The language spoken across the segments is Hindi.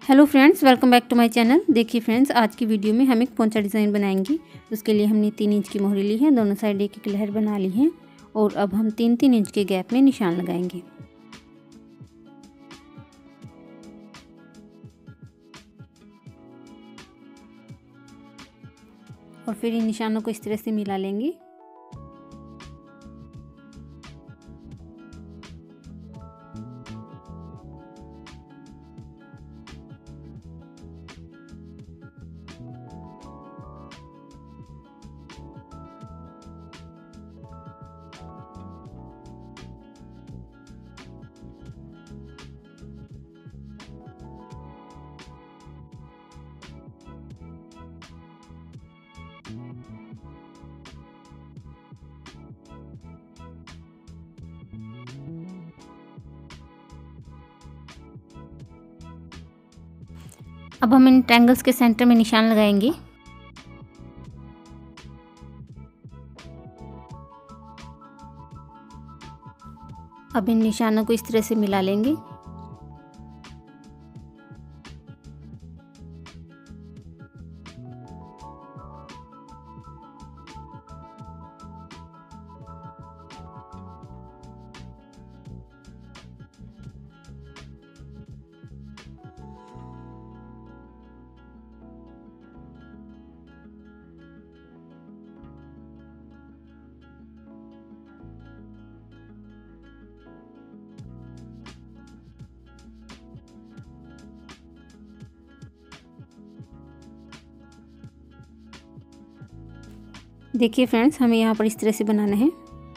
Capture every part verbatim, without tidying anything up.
Hello friends, welcome back to my channel. देखिए फ्रेंड्स, आज की वीडियो में हम एक पोंचा डिज़ाइन बनाएंगे। उसके लिए हमने तीन इंच की मोहरी ली है, दोनों साइड एक एक लहर बना ली है और अब हम तीन तीन इंच के गैप में निशान लगाएंगे। और फिर इन निशानों को इस तरह से मिला लेंगे। अब हम इन ट्रायंगल्स के सेंटर में निशान लगाएंगे। अब इन निशानों को इस तरह से मिला लेंगे। देखिए फ्रेंड्स, हमें यहाँ पर इस तरह से बनाना है।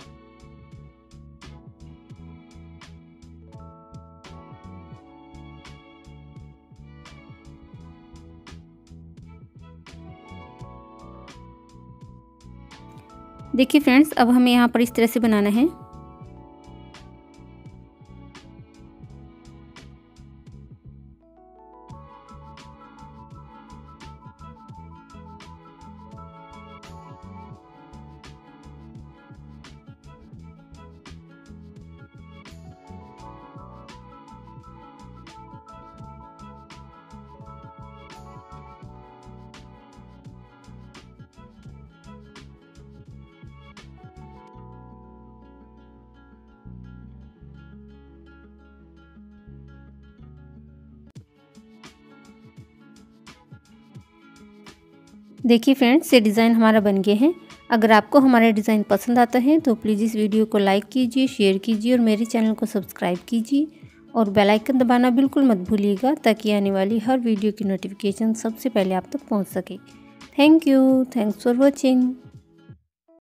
देखिए फ्रेंड्स, अब हमें यहाँ पर इस तरह से बनाना है। देखिए फ्रेंड्स, ये डिज़ाइन हमारा बन गया है। अगर आपको हमारा डिज़ाइन पसंद आता है तो प्लीज़ इस वीडियो को लाइक कीजिए, शेयर कीजिए और मेरे चैनल को सब्सक्राइब कीजिए और बेल आइकन दबाना बिल्कुल मत भूलिएगा, ताकि आने वाली हर वीडियो की नोटिफिकेशन सबसे पहले आप तक पहुंच सके। Thank you, thanks for watching.